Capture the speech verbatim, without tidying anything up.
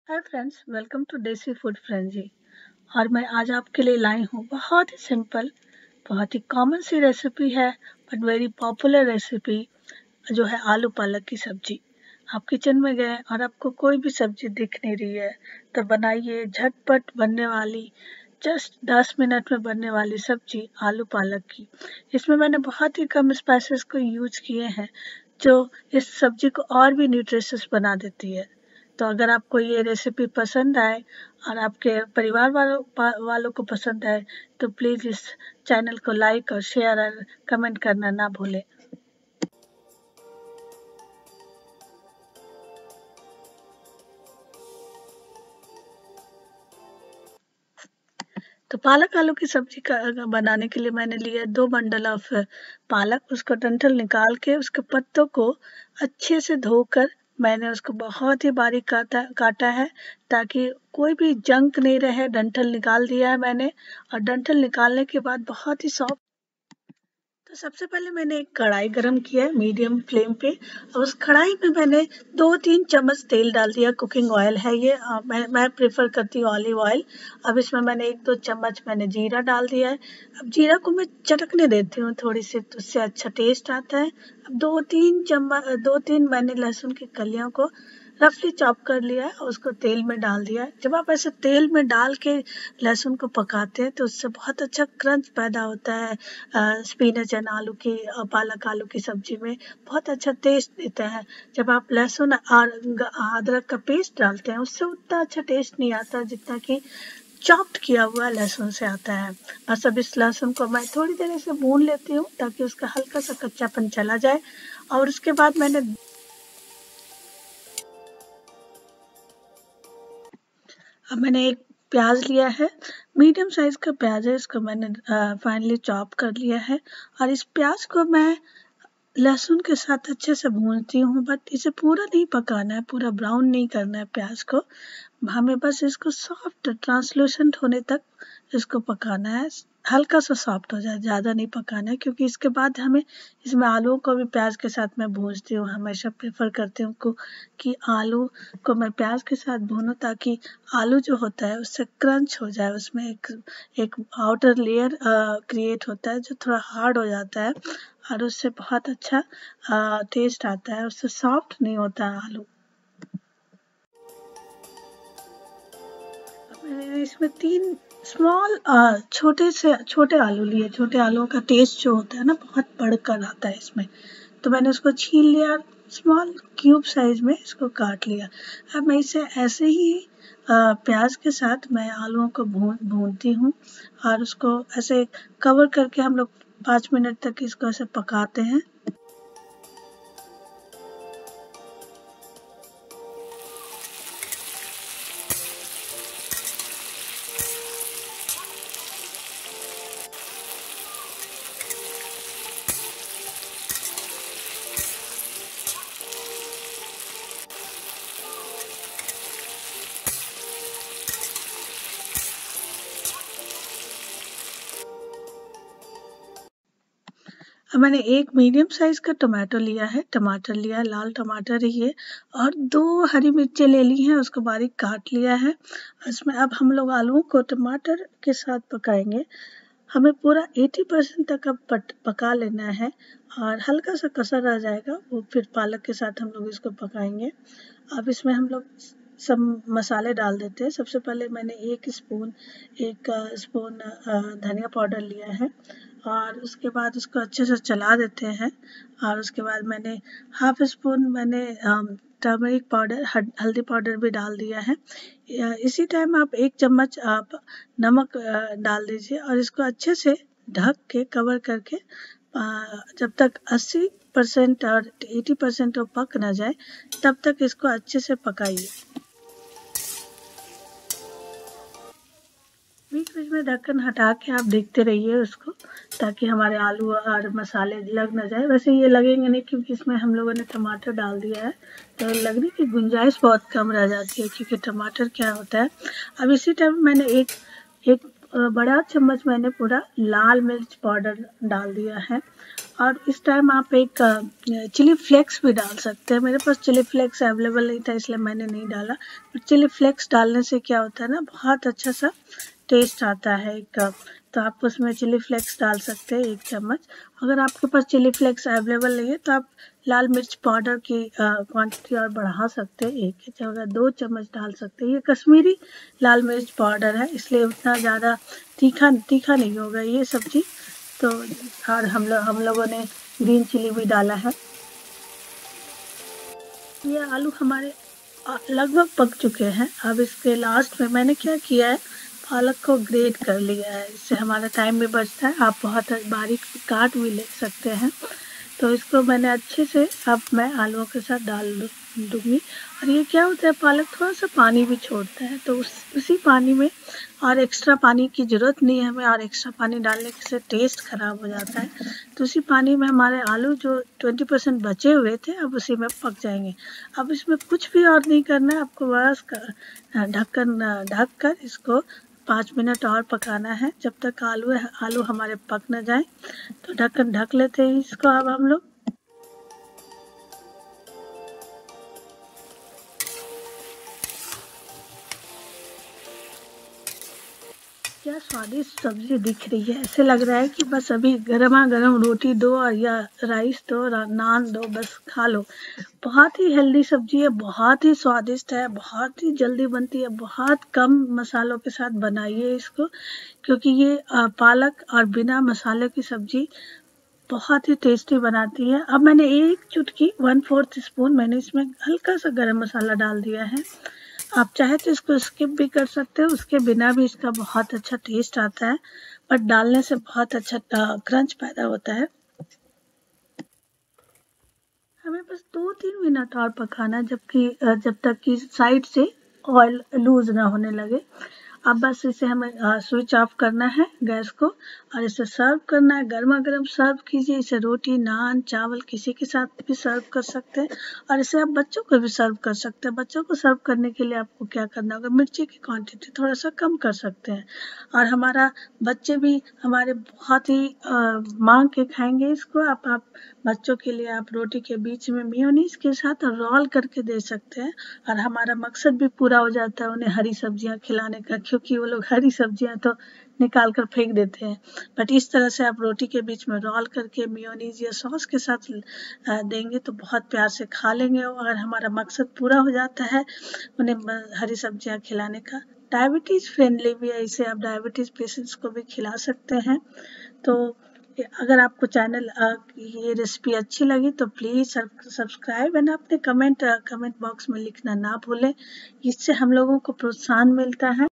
Hi friends, welcome to desi food frenzy. और मैं आज आपके लिए लाई हूँ बहुत ही सिंपल, बहुत ही कॉमन सी रेसिपी है, बट वेरी पॉपुलर रेसिपी, जो है आलू पालक की सब्जी। आप किचन में गए और आपको कोई भी सब्जी दिख नहीं रही है तो बनाइए झटपट बनने वाली, जस्ट दस मिनट में बनने वाली सब्जी आलू पालक की। इसमें मैंने बहुत ही कम स्पाइसेस को यूज किए हैं, जो इस सब्जी को और भी न्यूट्रिशियस बना देती है। तो अगर आपको ये रेसिपी पसंद आए और आपके परिवार वालों पा- वालों को पसंद आए तो प्लीज़ इस चैनल को लाइक और शेयर और कमेंट करना ना भूलें। तो पालक आलू की सब्जी का अगर बनाने के लिए मैंने लिया दो बंडल ऑफ पालक। उसको डंठल निकाल के उसके पत्तों को अच्छे से धोकर मैंने उसको बहुत ही बारीक काटा काटा है, ताकि कोई भी जंक नहीं रहे। डंठल निकाल दिया है मैंने, और डंठल निकालने के बाद बहुत ही सॉफ्ट। तो सबसे पहले मैंने एक कढ़ाई गरम किया है मीडियम फ्लेम पे, और उस कढ़ाई में मैंने दो तीन चम्मच तेल डाल दिया। कुकिंग ऑयल है ये, अ, मैं मैं प्रेफर करती हूँ ऑलिव ऑयल। अब इसमें मैंने एक दो चम्मच मैंने जीरा डाल दिया है। अब जीरा को मैं चटकने देती हूँ थोड़ी सी, तो उससे अच्छा टेस्ट आता है। अब दो तीन चम्मच दो तीन मैंने लहसुन की कलियों को रफली चॉप कर लिया है और उसको तेल में डाल दिया है। जब आप ऐसे तेल में डाल के लहसुन को पकाते हैं तो उससे बहुत अच्छा क्रंच पैदा होता है। स्पिनच एंड आलू की अ, पालक आलू की सब्जी में बहुत अच्छा टेस्ट देता है। जब आप लहसुन और ग- अदरक का पेस्ट डालते हैं उससे उतना अच्छा टेस्ट नहीं आता जितना कि चॉप्ड किया हुआ लहसुन से आता है। बस अब इस लहसुन को मैं थोड़ी देर ऐसे भून लेती हूँ ताकि उसका हल्का सा कच्चापन चला जाए। और उसके बाद मैंने अब मैंने एक प्याज लिया है, मीडियम साइज का प्याज है। इसको मैंने फाइनली चॉप कर लिया है, और इस प्याज को मैं लहसुन के साथ अच्छे से भूनती हूँ। बट इसे पूरा नहीं पकाना है, पूरा ब्राउन नहीं करना है प्याज को। हमें बस इसको सॉफ्ट ट्रांसलूसेंट होने तक इसको पकाना है। हल्का सा सॉफ्ट हो जाए, ज़्यादा नहीं पकाना है, क्योंकि इसके बाद हमें इसमें आलूओं को भी प्याज के साथ मैं भूनती हूँ। हमेशा प्रेफर करती हूँ को कि आलू को मैं प्याज के साथ भूनूं, ताकि आलू जो होता है उससे क्रंच हो जाए। उसमें एक एक आउटर लेयर क्रिएट होता है जो थोड़ा हार्ड हो जाता है, और उससे बहुत अच्छा टेस्ट आता है। उससे सॉफ्ट नहीं होता है आलू। मैंने इसमें तीन स्मॉल छोटे से छोटे आलू लिए। छोटे आलूओं का टेस्ट जो होता है ना, बहुत बढ़कर आता है इसमें। तो मैंने उसको छील लिया, स्मॉल क्यूब साइज में इसको काट लिया। अब मैं इसे ऐसे ही अ, प्याज के साथ मैं आलूओं को भून भूनती हूँ, और उसको ऐसे कवर करके हम लोग पाँच मिनट तक इसको ऐसे पकाते हैं। अब मैंने एक मीडियम साइज का टमाटो लिया है, टमाटर लिया है, लाल टमाटर ही है, और दो हरी मिर्चें ले ली हैं, उसको बारीक काट लिया है। इसमें अब हम लोग आलूओं को टमाटर के साथ पकाएंगे। हमें पूरा अस्सी परसेंट तक अब पट, पका लेना है, और हल्का सा कसा रह जाएगा वो फिर पालक के साथ हम लोग इसको पकाएंगे। अब इसमें हम लोग सब मसाले डाल देते हैं। सबसे पहले मैंने एक स्पून एक अ, स्पून अ, धनिया पाउडर लिया है, और उसके बाद उसको अच्छे से चला देते हैं। और उसके बाद मैंने हाफ स्पून मैंने टर्मरिक पाउडर, हल्दी पाउडर भी डाल दिया है। या इसी टाइम आप एक चम्मच आप नमक अ, डाल दीजिए, और इसको अच्छे से ढक के कवर करके अ, जब तक अस्सी परसेंट और अस्सी परसेंट वो पक ना जाए तब तक इसको अच्छे से पकाइए। बीच बीच में ढक्कन हटा के आप देखते रहिए उसको, ताकि हमारे आलू और मसाले लग ना जाए। वैसे ये लगेंगे नहीं, क्योंकि इसमें हम लोगों ने टमाटर डाल दिया है, तो लगने की गुंजाइश बहुत कम रह जाती है, क्योंकि टमाटर क्या होता है। अब इसी टाइम मैंने एक एक अ, बड़ा चम्मच मैंने पूरा लाल मिर्च पाउडर डाल दिया है, और इस टाइम आप एक चिली फ्लेक्स भी डाल सकते हैं। मेरे पास चिली फ्लेक्स अवेलेबल नहीं था इसलिए मैंने नहीं डाला, पर चिली फ्लेक्स डालने से क्या होता है ना, बहुत अच्छा सा टेस्ट आता है एक। तो आप उसमें चिली फ्लेक्स डाल सकते हैं एक चम्मच। अगर आपके पास चिली फ्लेक्स अवेलेबल नहीं है तो आप लाल मिर्च पाउडर की क्वांटिटी और बढ़ा सकते हैं, एक की जगह दो चम्मच डाल सकते हैं। ये कश्मीरी लाल मिर्च पाउडर है इसलिए उतना ज़्यादा तीखा तीखा नहीं होगा ये सब्जी। तो और हम लोग हम लोगों ने ग्रीन चिली भी डाला है। ये आलू हमारे लगभग पक चुके हैं। अब इसके लास्ट में मैंने क्या किया है, पालक को ग्रेट कर लिया है, इससे हमारा टाइम भी बचता है। आप बहुत बारीक काट भी ले सकते हैं। तो इसको मैंने अच्छे से अब मैं आलूओं के साथ डाल दूँगी। और ये क्या होता है, पालक थोड़ा सा पानी भी छोड़ता है, तो उस उसी पानी में और एक्स्ट्रा पानी की ज़रूरत नहीं है हमें, और एक्स्ट्रा पानी डालने से टेस्ट ख़राब हो जाता है। तो उसी पानी में हमारे आलू जो ट्वेंटी परसेंट बचे हुए थे अब उसी में पक जाएंगे। अब इसमें कुछ भी और नहीं करना है आपको, बस ढक्कन ढक कर इसको पाँच मिनट और पकाना है जब तक आलू आलू हमारे पक न जाए। तो ढक्कन ढक लेते हैं इसको अब हम लोग। क्या स्वादिष्ट सब्जी दिख रही है, ऐसे लग रहा है कि बस अभी गर्मा गर्म रोटी दो और या राइस दो, नान दो, बस खा लो। बहुत ही हेल्दी सब्जी है, बहुत ही स्वादिष्ट है, बहुत ही जल्दी बनती है। बहुत कम मसालों के साथ बनाइए इसको, क्योंकि ये पालक और बिना मसाले की सब्जी बहुत ही टेस्टी बनाती है। अब मैंने एक चुटकी वन फोर्थ स्पून मैंने इसमें हल्का सा गरम मसाला डाल दिया है। आप चाहे तो इसको स्किप भी कर सकते हो, उसके बिना भी इसका बहुत अच्छा टेस्ट आता है, बट डालने से बहुत अच्छा क्रंच पैदा होता है। हमें बस दो तीन मिनट और पकाना, जबकि जब तक कि साइड से ऑयल लूज ना होने लगे। अब बस इसे हमें स्विच ऑफ करना है गैस को, और इसे सर्व करना है। गर्मा गर्म सर्व कीजिए इसे, रोटी नान चावल किसी के साथ भी सर्व कर सकते हैं, और इसे आप बच्चों को भी सर्व कर सकते हैं। बच्चों को सर्व करने के लिए आपको क्या करना होगा, मिर्ची की क्वांटिटी थोड़ा सा कम कर सकते हैं, और हमारा बच्चे भी हमारे बहुत ही मांग के खाएंगे इसको। आप आप बच्चों के लिए आप रोटी के बीच में मेयोनीज के साथ रोल करके दे सकते हैं, और हमारा मकसद भी पूरा हो जाता है उन्हें हरी सब्जियां खिलाने का, क्योंकि वो लोग हरी सब्जियां तो निकाल कर फेंक देते हैं। बट इस तरह से आप रोटी के बीच में रोल करके मेयोनीज या सॉस के साथ देंगे तो बहुत प्यार से खा लेंगे, और हमारा मकसद पूरा हो जाता है उन्हें हरी सब्जियां खिलाने का। डायबिटीज़ फ्रेंडली भी है, इसे आप डायबिटीज़ पेशेंट्स को भी खिला सकते हैं। तो अगर आपको चैनल ये रेसिपी अच्छी लगी तो प्लीज़ सब्सक्राइब एंड अपने कमेंट कमेंट बॉक्स में लिखना ना भूलें, इससे हम लोगों को प्रोत्साहन मिलता है।